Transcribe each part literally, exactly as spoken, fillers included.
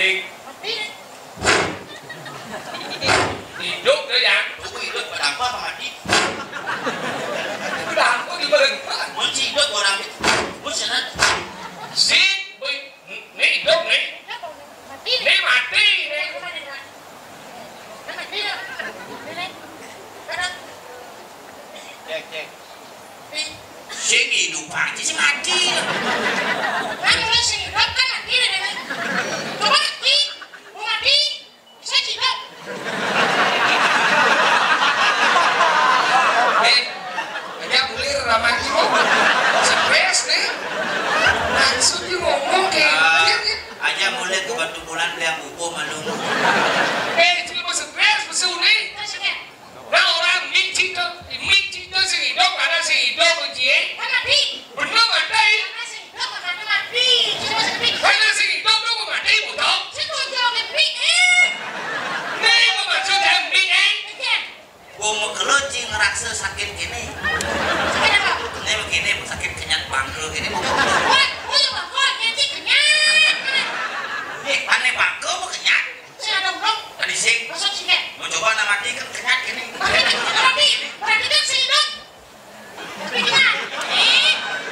Cik. Hidup dia ya. Aku hidup pada apa Pak Mati? Udah aku di badan. Mun hidup orang itu. Mun senat. Si, nih hidup nih. Nih mati nih. Cek cek. Si hidup aja si mati. Kan orang sih hidup kan mati nih. Coba mati, mau mati, saya hidup. Eh, aja bulir ramai kok. Stres nih. Langsung dia ngomong kayak gitu. Aja mulai ke batu bulan beli yang buku malung. Eh, cuma mau stres besul nih. Nah orang minci tuh, minci tuh si hidup ada si hidup uji. Kan mati. Benar mati. Karena sih hidup karena mati. Cuma mati. Karena si hidup lu mau mati betul. Saya mau jawab mati eh. Nih mau maksud mati eh. Gua mau keluci ngerasa sakit gini. Sakit apa? Ini begini sakit kenyat bangkel gini. Wah, oh ya bangkol, nanti kenyang. Eh, aneh bangkel mau kenyat. Saya ada urut. Tadi sih. Masuk sini. Mau coba nama mati kan kenyat gini. Berarti berarti berarti kan saya hidup. Tapi kita, eh.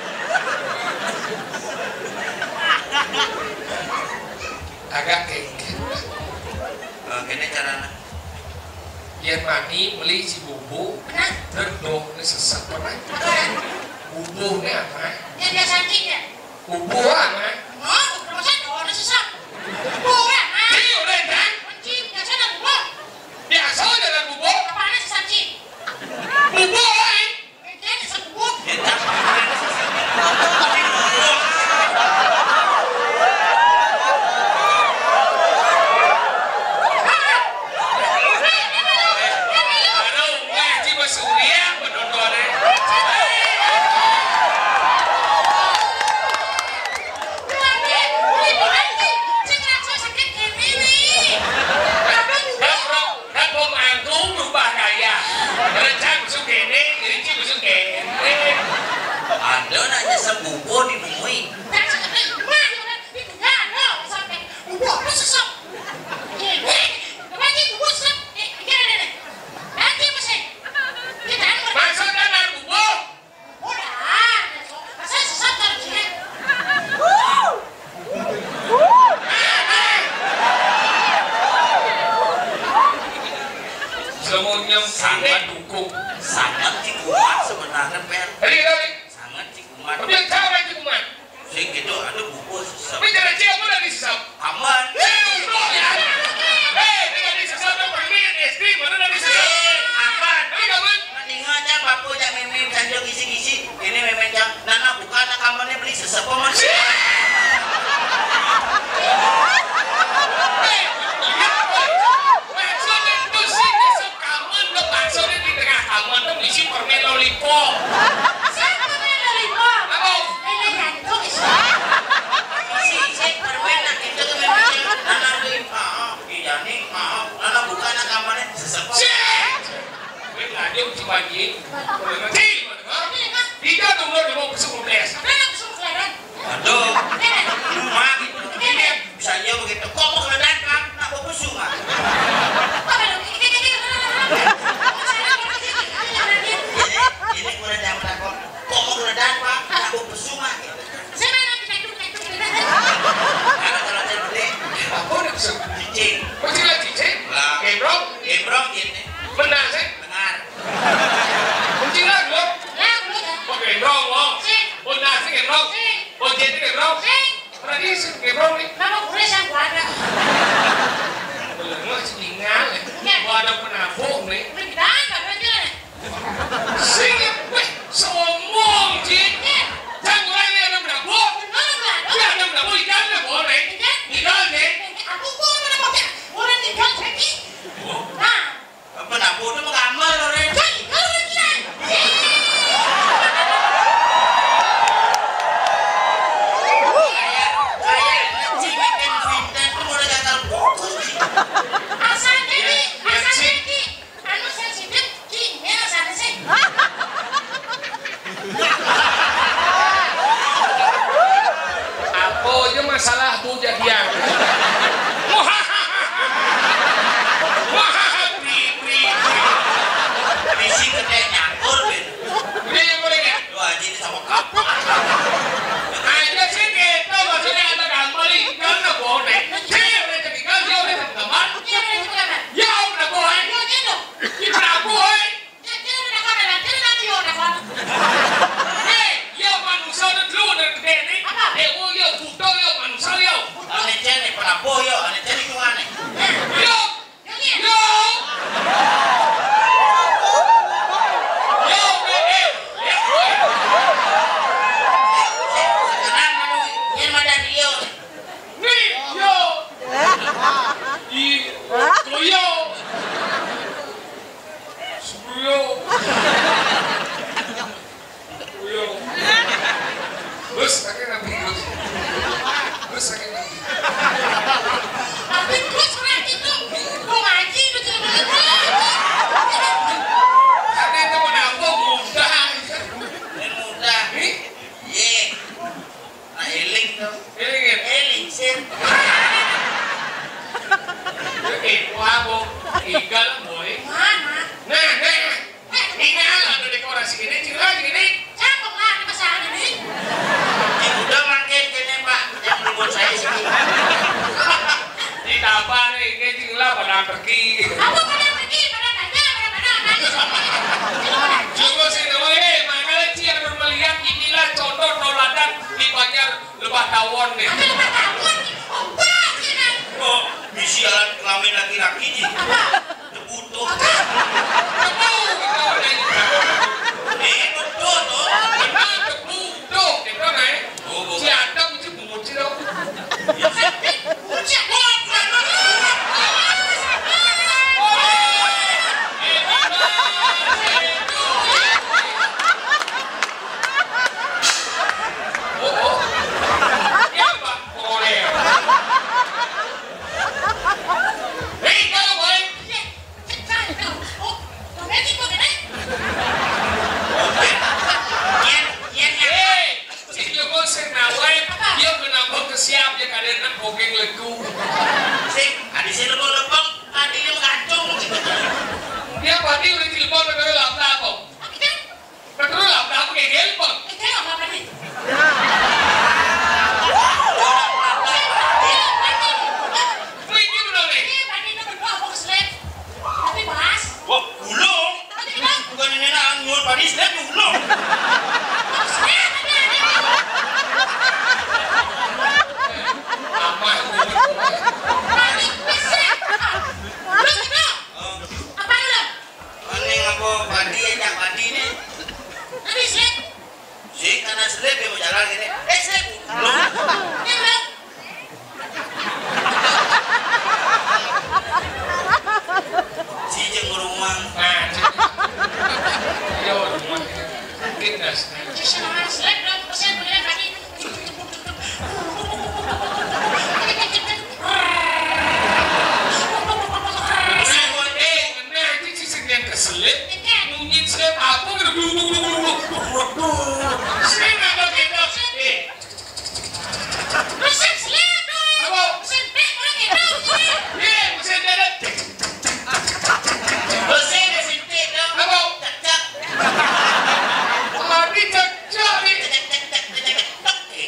Agak kayak Eh, gini caranya. Biar mani beli si bubu Benar. terdoh ini sesat pernah. Apa ya? Bubu ini apa? Yang biasa anjing ya. Bubu apa? Oh, rumah saya ada sesat. Oh ya, ah. Ini udah kan? Anjing biasa ada bubu. Biasa dengan bubu. Apaan sih anjing? Bubu eh. Eh, dia sesat bubu. Kita Aduh, ngaji masuk dia bener-bener. ada nanya sebubu dinemui. Sangat dukung. Sangat cikumat sebenarnya per. Tadi tadi. Sangat cikumat. Tapi yang tahu orang cikuman. Sing gitu ada buku sesep. Tapi cara cik apa dari sesap? Aman. Eh, bro ya. Eh, ini dari sesap yang pergi es krim mana dari sesap? Aman. Tapi kapan? Mendingan aja bapu aja meme janjo gisi-gisi. Ini meme jam. Nana bukan kamarnya beli sesep apa mas? Isi permen lollipop. Siapa permen lollipop? Apa? Ini ngantuk isi. Si si permen nak itu tuh meme jam. Nana beli maaf. Iya nih maaf. Nana bukan kamarnya sesep. Cek. Gue ngajak cuma gini. Nanti, tiga nomor lima puluh sebelas. Mana aku suruh kelaran? Aduh. Rumah gitu. Ini bisa aja begitu. Kok mau keledan kan? Nak bawa busuk nggak? Apa dong? Ini ini ini. Ini keledan kok. Kok mau keledan pak? Nak bawa busuk nggak? Saya mana kita itu kita itu. Karena kalau saya beli, Apa udah bisa? cicing. Kau cila cicing? Lah. Eh bro, Gembrong ini. benar sih? Benar. Kau cila pada pergi. Apa pada pergi? Pada nanya, pada mana? Coba sih namanya, makanya cian melihat inilah contoh tauladan di Banjar Lebah Tawon nih. Apa lebah tawon? Opa, cina. Oh, misi alat kelamin laki-laki nih. Butuh. Tebu kita udah ini. Eh, butuh tuh. Benar tebu, tuh kita nih. Oh, Si Adam itu bumbu ciro. Ucap. Siap ya kadang nak bogeng legu. Sing, adi sing lebong-lebong, adi yang ngacung. Dia pasti udah telepon ke laptop apa? Betul laptop kayak telepon. Kita apa apa nih? Ini benar nih. Ini tadi itu berdua apa keselip? Tapi bahas. Wah, gulung. Tadi bilang. Bukan ini nak nyuul padi, snap gulung. Keselip tadi ada. Apa yang gue Tadi keselip. Belum itu. Apa itu? Ini ngaku padi, enak padi nih. Tadi selip. Sing, karena selip dia mau jalan gini. Eh, selip gulung. Ini belum. Si jeng ngurumang. Nah, yo, fitness. Jadi nama selip belum. Keselip begini tadi. Keselip, nungguin selip apa gitu, selip apa gitu, eh, Mesin selip dong. apa, Mesin bek orang gitu. eh, mesin darat, Bersih deh sintik dong. apa, Cak-cak. lari cecak nih, Cak-cak-cak-cak-cak. Eh,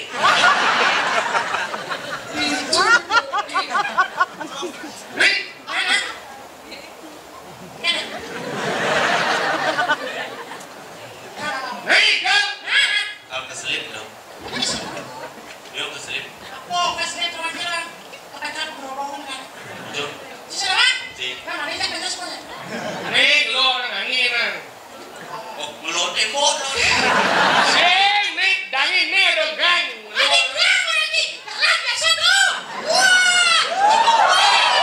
nih, Mana? Mana? nih kan, Mana? kalau keselip dong. Dia keselip. Apa keselip orang bilang? Kepacar berobongan kan? Jom. Sisa apa? Si. Mana ini kan betul semuanya. nih lo orang angin kan, Oh, melot tembok dong. sing, nih, dangi nih ada gang, Ada gang lagi. Jalan biasa dong. Wah.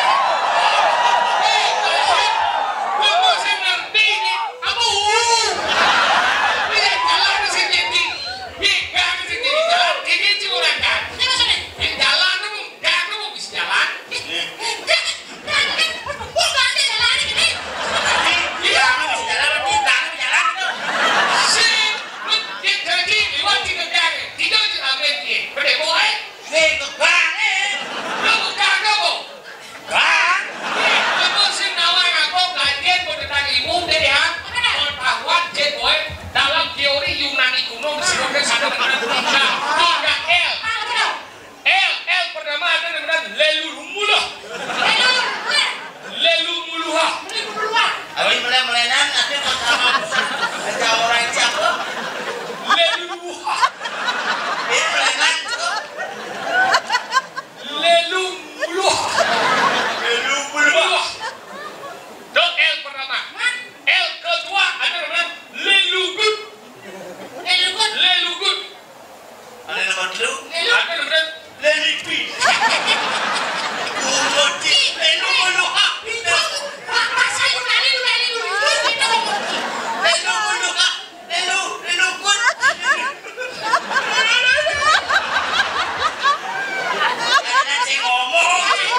lo mau saya ngerti nih, apa uh, ini jalan ke sini nih, nih gang ke sini jalan, ini cuma orang kan. Ini maksudnya. Ini jalan kamu, gang kamu bisa jalan. Nih. Kan kan bukan ada jalan ini. Iya, lu bisa jalan, tapi tangan jalan itu. Sih, lu dia jadi lewat tiga gang, tiga aja ambil dia. Berdeh boy, Nih, ke gang, eh. lu bukan kamu. Gang. Nih, kamu sih nawar aku belajar tentang ilmu dari han. Pengetahuan jet boy dalam teori Yunani kuno disebutkan satu dengan tiga, tiga L. Apa tuh? L, L pertama ada namanya lelulumulah, Ayo, mulai. lelumuluha. Beli keluar. Abis melen-melenan, nanti mau sama ada orang siapa? Leluluha, Dia melenan tuh. lelumuluha. Lu belum. Dok L pertama. L kedua ada namanya lelugut. Eh, lu kan. Lelugut. Ada nomor lu. Ada namanya Lelipi. Kumoti. Lelu bulu. Ah, Itu. Pak, Pak, saya Yunani, Yunani, Yunani. Itu. lelu bulu. Ah, lelu, lelu kun. Karena saya ngomong.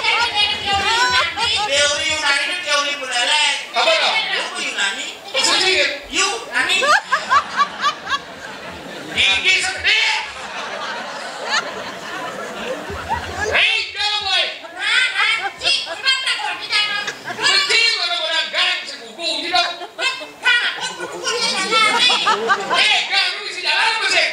Teori Yunani itu teori beneran. apa dong? Lu Yunani. Sedikit. Yunani. Gigi sedih. Hei, jangan boy. Kecil orang-orang gang sebuku gitu. Eh, gang lu bisa jalan apa sih?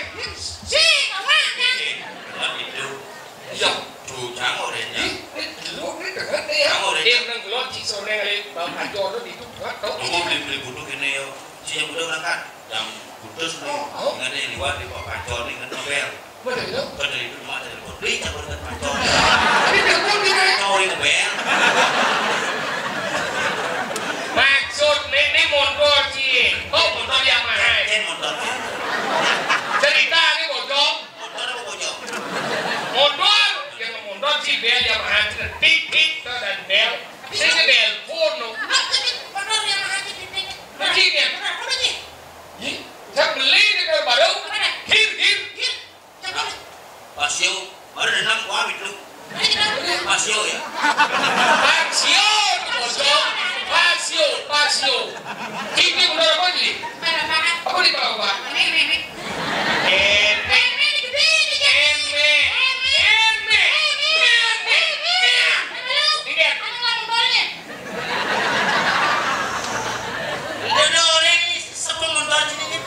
Itu. Iya. Tuh, jangan orangnya. Ih, lu ini dekat ya. Eh, orang gelot cik sore kali bang ajo tu di tu buat tau. Mau beli beli butuh ini yo. Si yang butuh berangkat. Yang butuh sebenarnya. Ingat ada yang liwat di bawah pancor ni kan nobel. Betul tu. Betul itu rumah ada telepon. Beli tak berangkat pancor. Ini telepon ni kan. Kau yang nobel. Maksud ni ni motor cik. Oh motor yang mahal. Kan motor. Cerita ni bocor. Motor apa bocor? Motor yang motor cik bel yang mahal. Tik tik dan bel. Sini bel phone no. Begini. Saya beli ni kalau baru. Hir hir. Pasio. Baru enam kuah itu. Pasio ya. Pasio bocor. Pasio pasio. Ini udah apa ni? Apa ni pak pak? Eme. Eme. Eme. Eme. Lihat. Ada orang ni sebelum motor sini ni.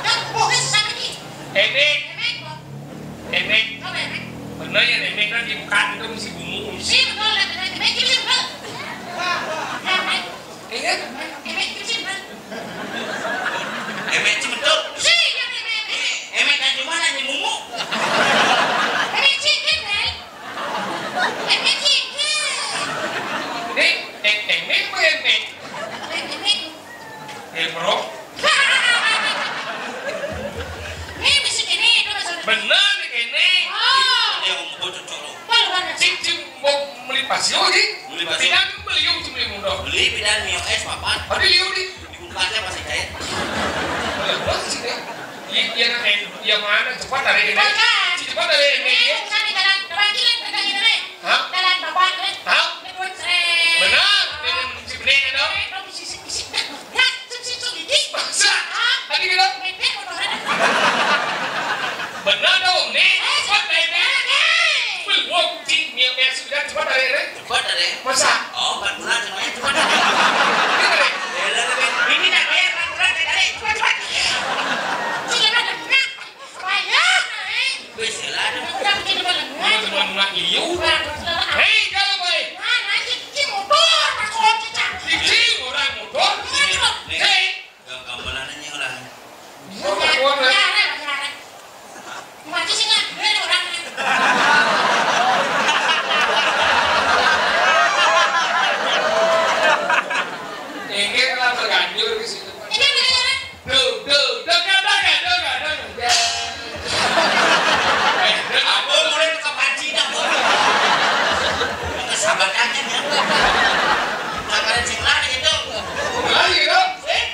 Eme. Eme. Benar ya eme kan dibuka itu mesti bunyi. Ingat? Emek cuma tu. Emek kan cuma nak nyemumu. Ni, em eme apa eme? Eh bro. Benar ni kene. Dia mau bocor cocok. Cik cik mau beli pasio ni. Beli pasio. Tidak tu beli yang cuma muda. Beli pidan mio es papan. Ada liu ni. Di kulkasnya masih cair. Benar sih dia. Yang yang yang mana cepat dari ini? Cepat dari ini. Hah? Hah? Benar. Dengan si benih ada. Masa? Tadi kita. Benar dong ni. Cepat dari ini. Belum cik mio es sudah cepat dari ini. Cepat dari. Masa? Oh, empat bulan semuanya cepat dari. Ini dari. Ini nak bayar empat bulan dari. Cepat cepat. Bismillah. Teman-teman nak liu. Hei, kalau baik. Cici orang motor. Hei. Gambarannya orang. Motor lah. Ini kalau terganjur ke situ. Duh, duh, dengar, dengar, dengar, dengar. Eh, dengar. Apa boleh ke panci dah pun. Kesabarannya ya. Sabaran singlah gitu. Lagi dong.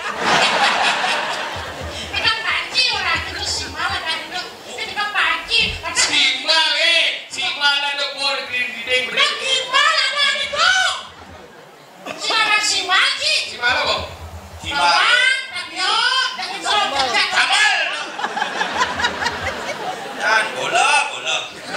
Simal eh, simal ada bor green di deng. Simal apa? Tiba. Kamal. Dan bola, bola.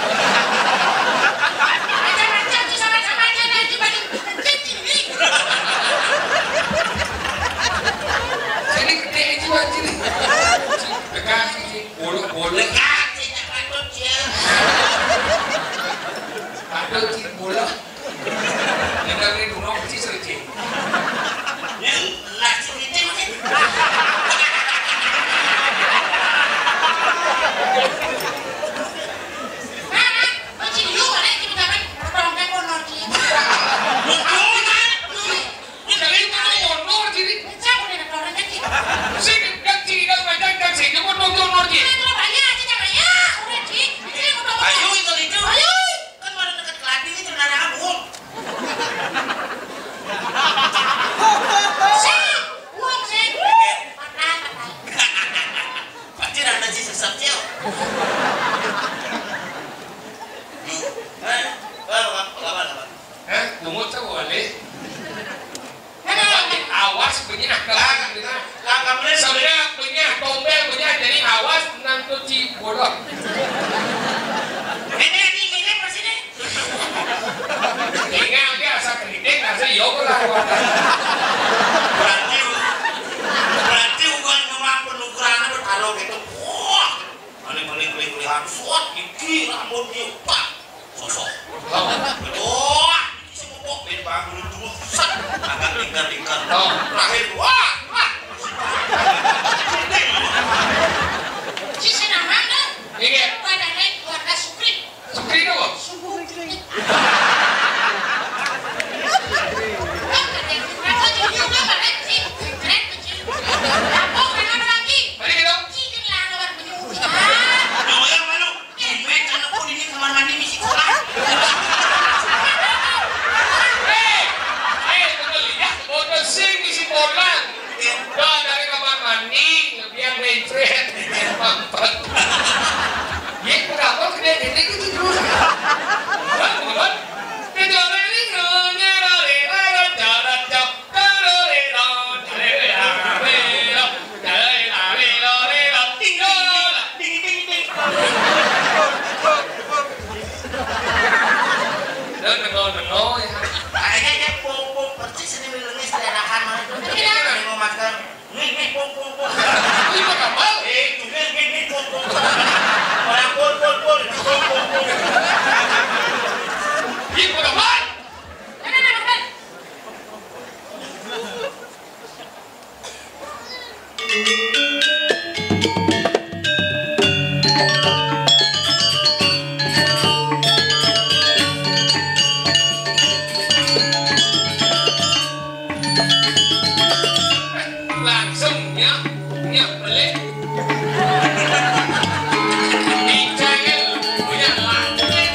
Sini gede aja buat sini. Dekat sini. Bolak bolak. Dekat sini patut dia. Ada cik bola. Yang dah beri dulu cik serci. Yang nak cerita macam. Kali itu honor sini. Sini kan cik dah macam kan sini pun honor honor cik. Ayo itu itu. Kan baru dekat keladi itu nara abung. Pasti ada sih sesat cel. Eh, apa apa apa. Hah? Lumut tu boleh. Awas punya Lah, kalau lah kamu ni sebenarnya punya tombel punya jadi awas nanti cik bola. ini ini ini apa sih ni? Ingat dia asal keriting asal yo lah. Berarti berarti bukan memang penukaran bertaruh gitu. Wah, paling-paling kuliah suat iki rambut dia pak. Sosok. Wah, ini semua pok ben Pak Guru tuh agak lingkar-lingkar. Oh. Terakhir wah, wah. Si Senaman dah. Iya. Pada naik keluarga Sukri. Sukri dong. Sukri. Apa dia? Apa dia juga balik sih? Keren kecil. Apa mana lagi? Balik dong. Cikin lah luar menyuruh. Aduh, yang malu. Imen kan aku ini kamar mandi misi kolam. Eh, eh, betul ya. Bodoh sing isi bolang. Dah dari kamar mandi, biar retret, mampet. Ya, kenapa kena ini gitu terus? Hah, bukan? Itu ini nyonya dari dari jalan jauh dari dari dari dari dari tinggal. Ding ding ding. Dan nengok-nengok ya. Kayaknya pung pung persis ini milengis daerahan mana itu. Ini mau makan. Nih nih pung pung pung. Ini mah kapal. Eh, juga nih nih pung pung. Orang pun pun pun pung pung pung. Ini mah kapal. Mana nak makan? Langsung nyak nyak beli. Dicengel punya langit.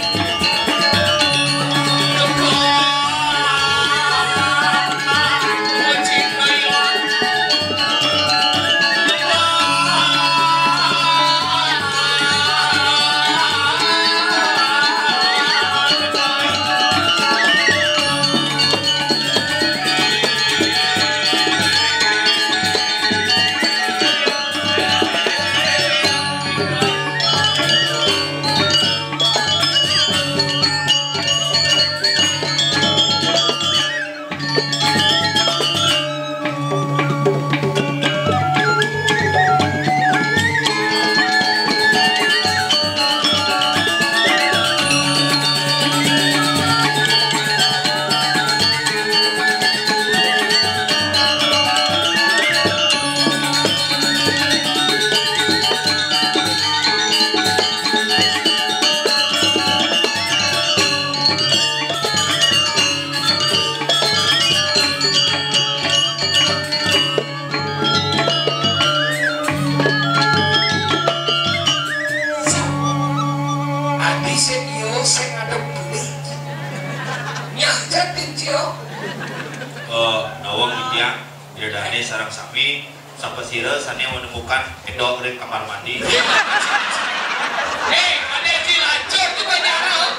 Adi sedio sing ngadep beli. Nyak jatin cio. Eh, nawang didiang diadane sareng sami sapesire sani menemukan endok di kamar mandi. Hei, ada cilacur tuh banyak orang.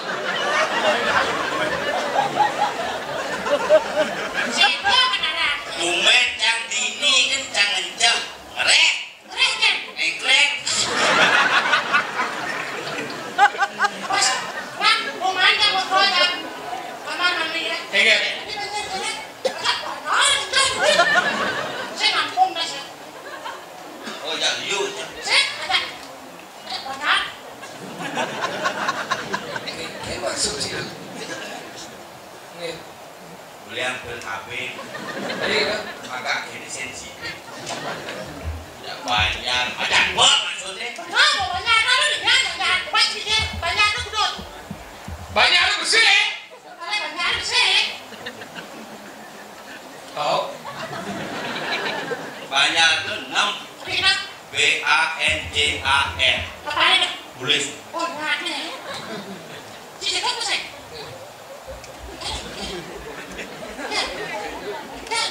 Siapa kan ada? Tumet yang dini kencang kencang. Ngerek, Keren kan? eklek. Pas, bang, mau main kan mau keluar kamar mandi ya? Iya. Tapi bener bener, agak panas tuh. Saya ngampung dah saya. Oh ya, yuk. Saya agak agak panas. Kayak masuk sih. Nih, Beli ambil H P, tadi kan. agak ini sensitif. Tidak banyak, banyak banget maksudnya. Nah, mau banyak kalau dia banyak, pasti dia banyak tuh gedut. Banyak lu bersih. Kalau banyak sih, Tahu? Banyak tuh enam tapi kenapa? B A N J A N. Apa ini? Tulis. Oh, nggak ada ya. Si Jeko apa sih? Ya, ya.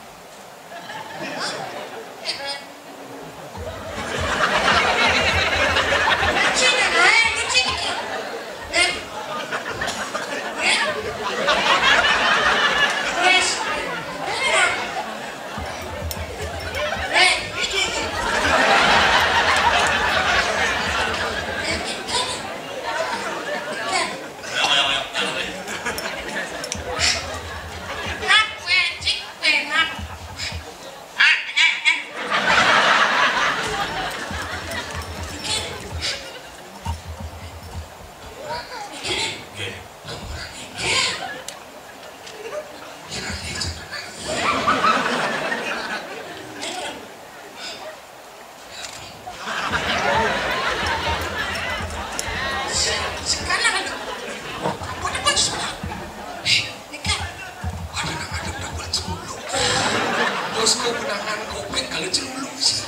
Lucu kan, ay, lucu gitu. Ya. Ya. Terus, ya. Eh, itu. Ya, kita. Sekarang kan. Boleh baju sebelah. Ini kan. Ada nang ada dapat celuluk. Terus kau penangan kopek kalau celuluk sih.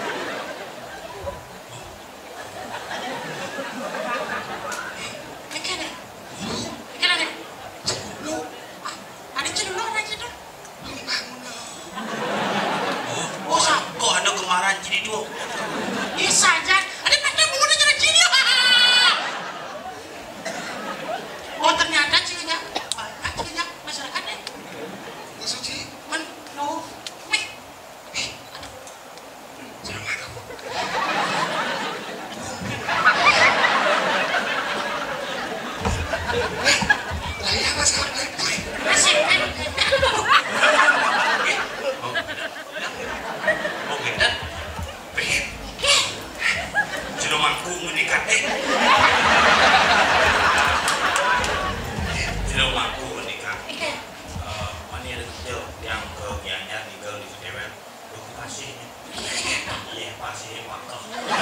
Ini kan. Ini kan ada. Celuluk. Ada celuluk aja tuh. Oh, kok ada kemarin jadi dua? Ya saja. Ada pada mulut jangan gini. Oh ternyata cinya banyak cinya masyarakatnya. Suci. Men, no. Wih. Jangan ada. Layak masalah. Asik kan. Oh, kita pengen. Sudah mampu menikah, eh. Sudah mampu menikah. Iya. Eh, mana ada kecil yang ke Gianyar tinggal di Kedewan. Lu pasirnya. Iya, pasirnya makal.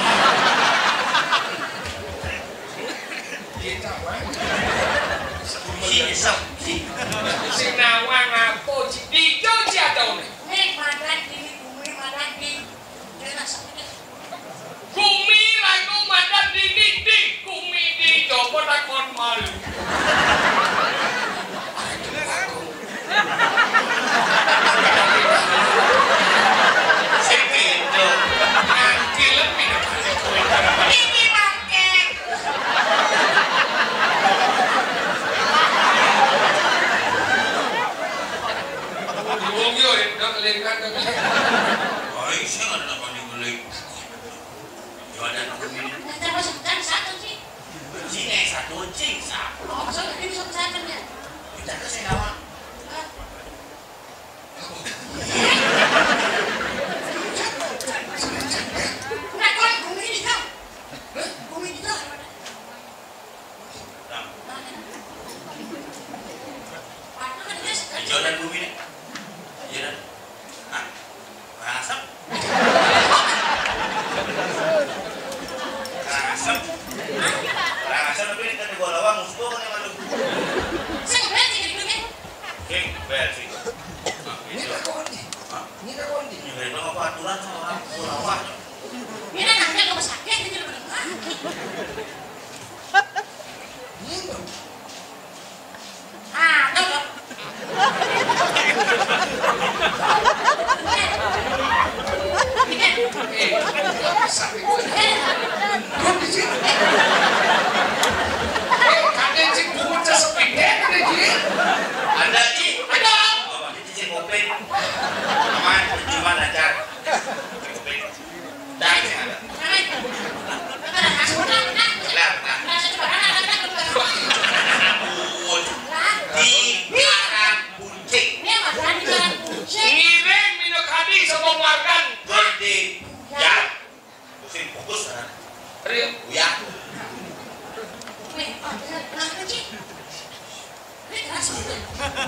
Kita wah. Si esok, si. Sing nawang apa di Jogja atau nih? Nih madan ini bumi madan di. Dia nak sakit. Bumi lagu madan di di di bumi di coba takon malu. Segitu. Nanti lebih dekat kau Ini pakai. Wong yo dak lengan dak. Oh, saya nggak ada apa dibeli. Jualan aku ini. Nanti masuk dan satu sih. Sini satu cing satu. Oh, so ini bisa kesana ya. Kita ke Senawa. Nah, kau bumi di kau. Bumi di kau. Nah, Apa kan dia sekali. jualan bumi nih. Jualan. Hah? Orang asap? Orang asap? Orang asap tapi ini kan di bawah lawang musuh kan yang malu. Saya nggak berani jadi bumi. Oke, bayar sih. Nah, Ini itu. tak kondi. Hah? Ini tak kondi. Nyuruhin lo apa aturan sama orang Sulawak. Ini namanya rumah sakit ini lebih murah. Ini bang. Ah, tahu tak? Ini kan. Eh, sampai kau. Kau di sini. Eh, kadang sih bocah sepeda ada di. Ada Ci. Ada. Oh, pakai cincin kopling. Aman, cuma lancar. Kopling. Dan yang ada. Ada hasil nak nak. Benar, nah. Rasa coba nak nak nak. Ampun. Di Karang Buncing. Ini yang ada di jalan kucing. Ngiring minyak hadi sama wargan. Gede. Ya. Pusing fokus kan. Rio. Ya. Nih, oh, nah kucing. Ini keras betul.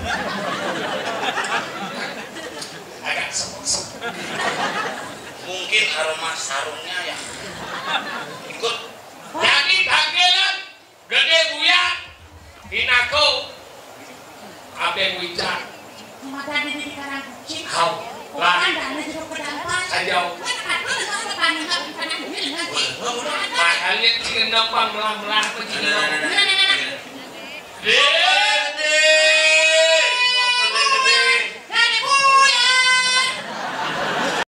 Agak semut-semut. Mungkin aroma sarungnya ya. Ikut. Jadi dagelan gede buya inako abeng wijar Makan di karang kucing. hau lah Kan dana jeruk pedampas. ajau Kan ada sama panen panen ini nanti. mahalnya cikin nampang melang-melang Nah, nah, nah, begini nah, nah, nah. deh